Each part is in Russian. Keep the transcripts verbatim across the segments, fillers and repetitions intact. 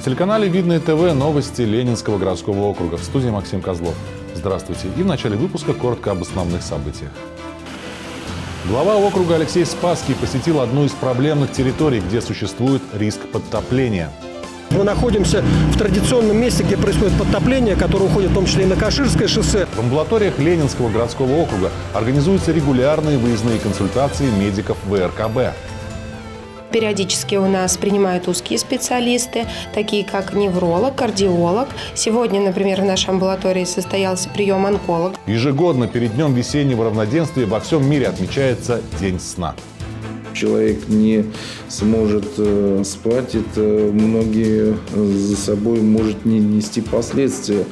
телеканале Видное ТВ новости Ленинского городского округа. В студии Максим Козлов. Здравствуйте. И в начале выпуска коротко об основных событиях. Глава округа Алексей Спасский посетил одну из проблемных территорий, где существует риск подтопления. Мы находимся в традиционном месте, где происходит подтопление, которое уходит в том числе и на Каширское шоссе. В амбулаториях Ленинского городского округа организуются регулярные выездные консультации медиков вэ эр ка бэ. Периодически у нас принимают узкие специалисты, такие как невролог, кардиолог. Сегодня, например, в нашей амбулатории состоялся прием онколога. Ежегодно перед Днем весеннего равноденствия во всем мире отмечается День сна. Человек не сможет э, спать, это многие за собой может не нести последствия.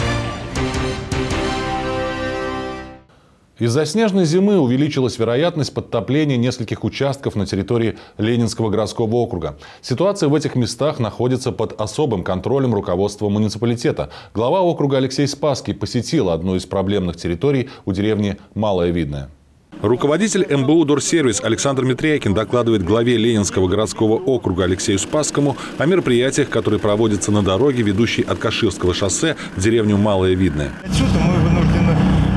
Из-за снежной зимы увеличилась вероятность подтопления нескольких участков на территории Ленинского городского округа. Ситуация в этих местах находится под особым контролем руководства муниципалитета. Глава округа Алексей Спасский посетил одну из проблемных территорий у деревни Малое Видное. Руководитель эм бэ у «Дорсервис» Александр Митрякин докладывает главе Ленинского городского округа Алексею Спасскому о мероприятиях, которые проводятся на дороге, ведущей от Каширского шоссе в деревню Малое Видное. Отсюда мы вынуждены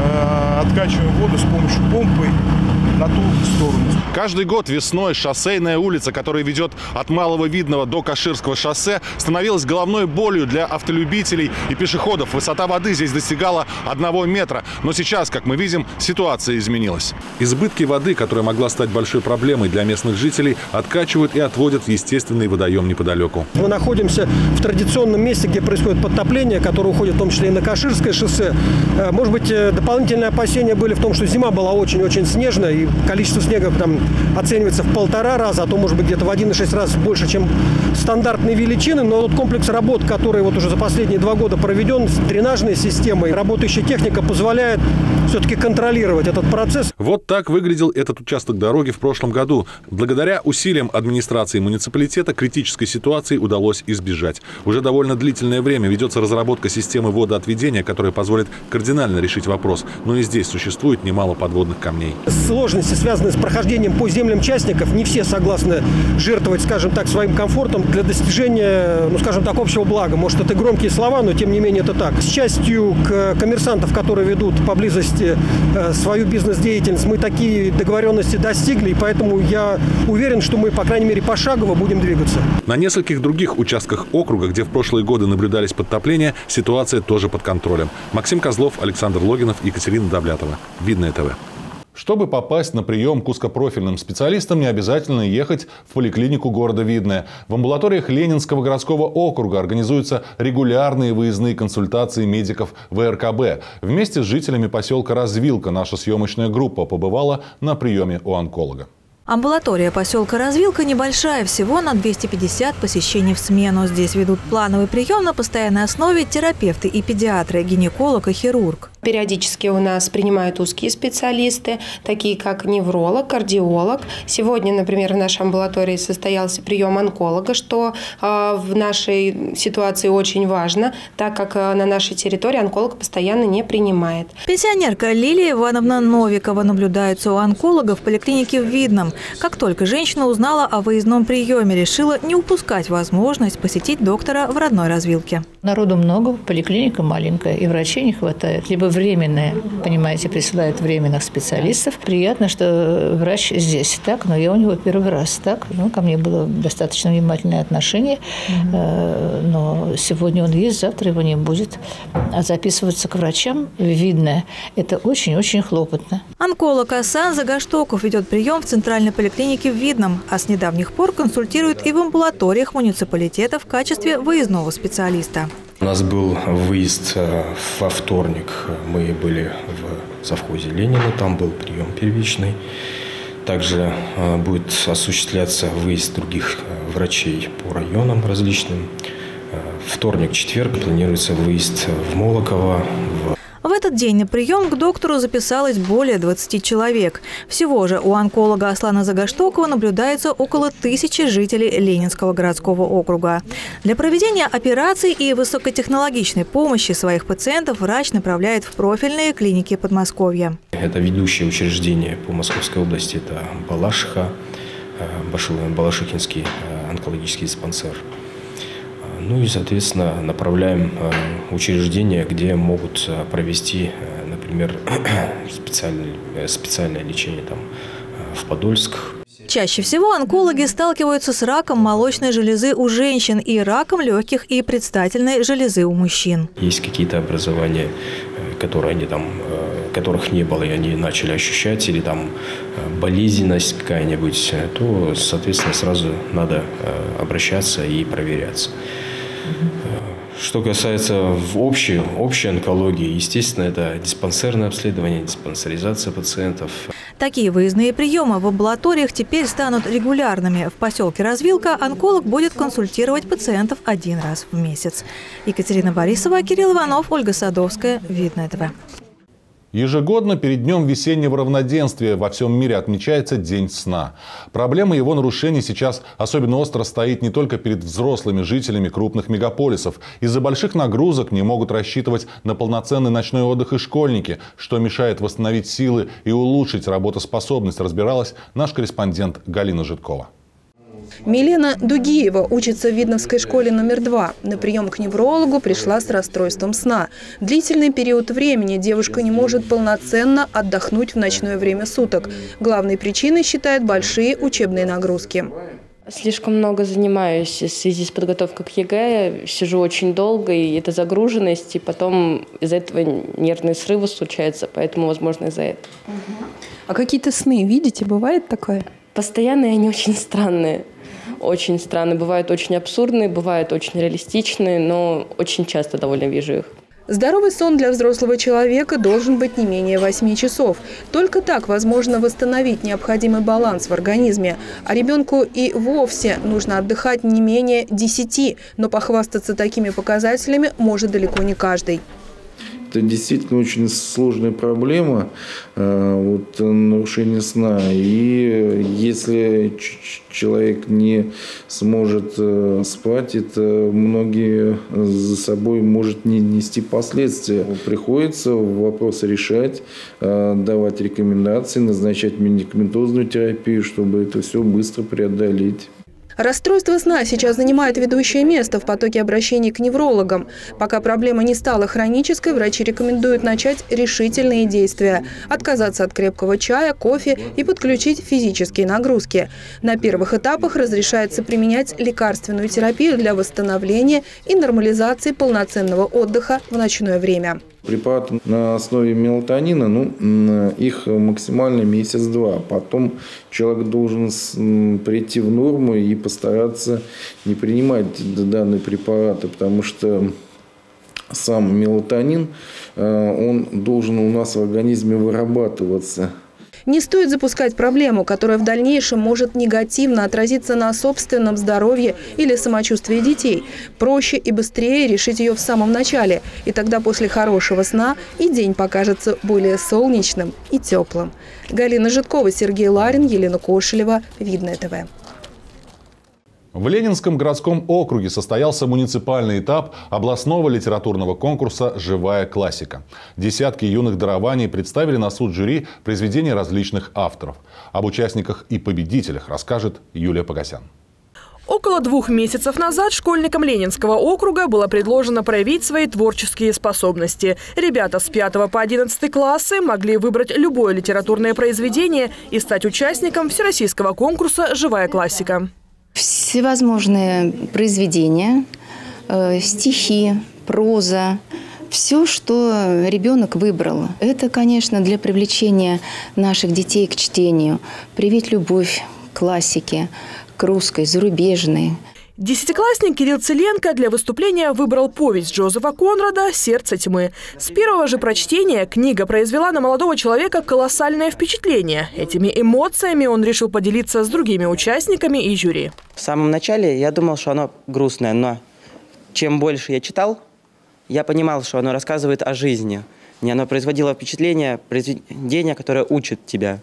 э, откачиваем воду с помощью помпы на ту сторону. Каждый год весной шоссейная улица, которая ведет от Малого Видного до Каширского шоссе, становилась головной болью для автолюбителей и пешеходов. Высота воды здесь достигала одного метра. Но сейчас, как мы видим, ситуация изменилась. Избытки воды, которая могла стать большой проблемой для местных жителей, откачивают и отводят в естественный водоем неподалеку. Мы находимся в традиционном месте, где происходит подтопление, которое уходит в том числе и на Каширское шоссе. Может быть, дополнительные опасения были в том, что зима была очень-очень снежная, и количество снега там оценивается в полтора раза, а то, может быть, где-то в один и шесть раз больше, чем стандартные величины. Но вот комплекс работ, который вот уже за последние два года проведен с дренажной системой, работающая техника позволяет все-таки контролировать этот процесс. Вот так выглядел этот участок дороги в прошлом году. Благодаря усилиям администрации муниципалитета критической ситуации удалось избежать. Уже довольно длительное время ведется разработка системы водоотведения, которая позволит кардинально решить вопрос. Но и здесь существует немало подводных камней. Сложности, связанные с прохождением по землям частников, не все согласны жертвовать, скажем так, своим комфортом для достижения, ну, скажем так, общего блага. Может, это громкие слова, но тем не менее это так. С частью к коммерсантов, которые ведут поблизости э, свою бизнес-деятельность, мы такие договоренности достигли, и поэтому я уверен, что мы, по крайней мере, пошагово будем двигаться. На нескольких других участках округа, где в прошлые годы наблюдались подтопления, ситуация тоже под контролем. Максим Козлов, Александр Логинов, Екатерина Давлятова. Видное ТВ. Чтобы попасть на прием к узкопрофильным специалистам, не обязательно ехать в поликлинику города Видное. В амбулаториях Ленинского городского округа организуются регулярные выездные консультации медиков вэ эр ка бэ. Вместе с жителями поселка Развилка наша съемочная группа побывала на приеме у онколога. Амбулатория поселка Развилка небольшая, всего на двести пятьдесят посещений в смену. Здесь ведут плановый прием на постоянной основе терапевты и педиатры, гинеколог и хирург. Периодически у нас принимают узкие специалисты, такие как невролог, кардиолог. Сегодня, например, в нашей амбулатории состоялся прием онколога, что э, в нашей ситуации очень важно, так как э, на нашей территории онколог постоянно не принимает. Пенсионерка Лилия Ивановна Новикова наблюдается у онколога в поликлинике в Видном. Как только женщина узнала о выездном приеме, решила не упускать возможность посетить доктора в родной Развилке. Народу много, поликлиника маленькая, и врачей не хватает. Либо временные, понимаете, присылают временных специалистов. Приятно, что врач здесь, так, но я у него первый раз, так. Ну, ко мне было достаточно внимательное отношение, mm-hmm. но сегодня он есть, завтра его не будет. А записываться к врачам, видно, это очень-очень хлопотно. Онколог Асан Загаштоков ведет прием в центральной поликлинике в Видном, а с недавних пор консультирует и в амбулаториях муниципалитета в качестве выездного специалиста. У нас был выезд во вторник. Мы были в совхозе Ленина, там был прием первичный. Также будет осуществляться выезд других врачей по районам различным. Вторник, четверг планируется выезд в Молоково, в В этот день на прием к доктору записалось более двадцати человек. Всего же у онколога Аслана Загаштокова наблюдается около тысячи жителей Ленинского городского округа. Для проведения операций и высокотехнологичной помощи своих пациентов врач направляет в профильные клиники Подмосковья. Это ведущее учреждение по Московской области. Это Балашиха, Балашихинский онкологический диспансер. Ну и, соответственно, направляем учреждения, где могут провести, например, специальное, специальное лечение там, в Подольск. Чаще всего онкологи сталкиваются с раком молочной железы у женщин и раком легких и предстательной железы у мужчин. Есть какие-то образования, которые они там, которых не было, и они начали ощущать, или там болезненность какая-нибудь, то, соответственно, сразу надо обращаться и проверяться. Что касается общей, общей онкологии, естественно, это диспансерное обследование, диспансеризация пациентов. Такие выездные приемы в амбулаториях теперь станут регулярными. В поселке Развилка онколог будет консультировать пациентов один раз в месяц. Екатерина Борисова, Кирилл Иванов, Ольга Садовская. Видное ТВ. Ежегодно перед днем весеннего равноденствия во всем мире отмечается День сна. Проблема его нарушений сейчас особенно остро стоит не только перед взрослыми жителями крупных мегаполисов. Из-за больших нагрузок не могут рассчитывать на полноценный ночной отдых и школьники, что мешает восстановить силы и улучшить работоспособность, разбиралась наш корреспондент Галина Житкова. Милена Дугиева учится в Видновской школе номер два. На прием к неврологу пришла с расстройством сна. Длительный период времени девушка не может полноценно отдохнуть в ночное время суток. Главной причиной считает большие учебные нагрузки. Слишком много занимаюсь в связи с подготовкой к ЕГЭ. Сижу очень долго, и это загруженность. И потом из-за этого нервные срывы случаются, поэтому, возможно, из-за этого. А какие-то сны видите? Бывает такое? Постоянные они очень странные. Очень странные. Бывают очень абсурдные, бывают очень реалистичные, но очень часто довольно вижу их. Здоровый сон для взрослого человека должен быть не менее восьми часов. Только так возможно восстановить необходимый баланс в организме. А ребенку и вовсе нужно отдыхать не менее десяти, но похвастаться такими показателями может далеко не каждый. Это действительно очень сложная проблема, вот, нарушение сна. И если человек не сможет спать, это многие за собой может не нести последствия. Приходится вопросы решать, давать рекомендации, назначать медикаментозную терапию, чтобы это все быстро преодолеть. Расстройство сна сейчас занимает ведущее место в потоке обращений к неврологам. Пока проблема не стала хронической, врачи рекомендуют начать решительные действия. Отказаться от крепкого чая, кофе и подключить физические нагрузки. На первых этапах разрешается применять лекарственную терапию для восстановления и нормализации полноценного отдыха в ночное время. Препараты на основе мелатонина, ну, их максимально месяц-два. Потом человек должен прийти в норму и постараться не принимать данные препараты, потому что сам мелатонин, он должен у нас в организме вырабатываться. Не стоит запускать проблему, которая в дальнейшем может негативно отразиться на собственном здоровье или самочувствии детей. Проще и быстрее решить ее в самом начале. И тогда после хорошего сна и день покажется более солнечным и теплым. Галина Житкова, Сергей Ларин, Елена Кошелева. Видное ТВ. В Ленинском городском округе состоялся муниципальный этап областного литературного конкурса «Живая классика». Десятки юных дарований представили на суд жюри произведения различных авторов. Об участниках и победителях расскажет Юлия Погосян. Около двух месяцев назад школьникам Ленинского округа было предложено проявить свои творческие способности. Ребята с пятого по одиннадцатый классы могли выбрать любое литературное произведение и стать участником всероссийского конкурса «Живая классика». Всевозможные произведения, э, стихи, проза, все, что ребенок выбрал. Это, конечно, для привлечения наших детей к чтению, привить любовь к классике, к русской, зарубежной. Десятиклассник Кирилл Целенко для выступления выбрал повесть Джозефа Конрада «Сердце тьмы». С первого же прочтения книга произвела на молодого человека колоссальное впечатление. Этими эмоциями он решил поделиться с другими участниками и жюри. В самом начале я думал, что оно грустное, но чем больше я читал, я понимал, что оно рассказывает о жизни. Мне оно производило впечатление, произведение, которое учит тебя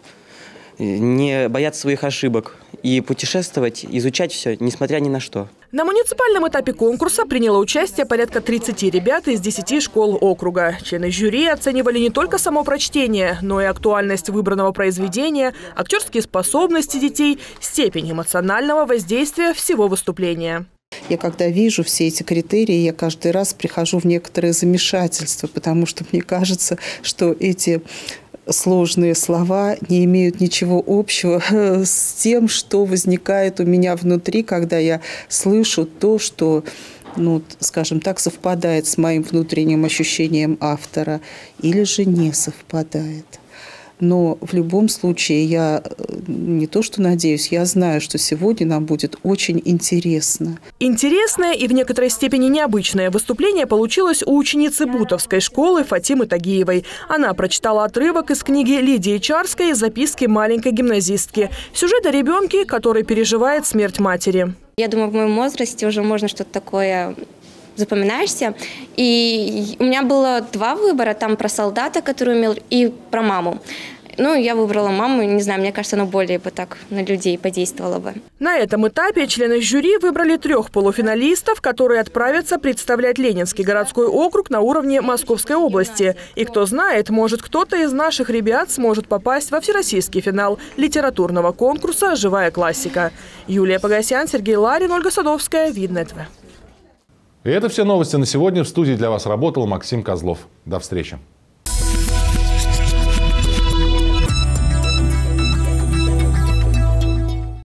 не бояться своих ошибок и путешествовать, изучать все, несмотря ни на что. На муниципальном этапе конкурса приняло участие порядка тридцати ребят из десяти школ округа. Члены жюри оценивали не только само прочтение, но и актуальность выбранного произведения, актерские способности детей, степень эмоционального воздействия всего выступления. Я когда вижу все эти критерии, я каждый раз прихожу в некоторое замешательство, потому что мне кажется, что эти сложные слова не имеют ничего общего с тем, что возникает у меня внутри, когда я слышу то, что, ну, скажем так, совпадает с моим внутренним ощущением автора или же не совпадает. Но в любом случае я не то что надеюсь, я знаю, что сегодня нам будет очень интересно. Интересное и в некоторой степени необычное выступление получилось у ученицы Бутовской школы Фатимы Тагиевой. Она прочитала отрывок из книги Лидии Чарской «Записки маленькой гимназистки». Сюжет о ребенке, который переживает смерть матери. Я думаю, в моем возрасте уже можно что-то такое... запоминаешься. И у меня было два выбора, там про солдата, который умел, и про маму. Ну, я выбрала маму, не знаю, мне кажется, она более бы так на людей подействовала бы. На этом этапе члены жюри выбрали трех полуфиналистов, которые отправятся представлять Ленинский городской округ на уровне Московской области. И кто знает, может, кто-то из наших ребят сможет попасть во всероссийский финал литературного конкурса «Живая классика». Юлия Погосян, Сергей Ларин, Ольга Садовская, Видное ТВ. И это все новости на сегодня. В студии для вас работал Максим Козлов. До встречи.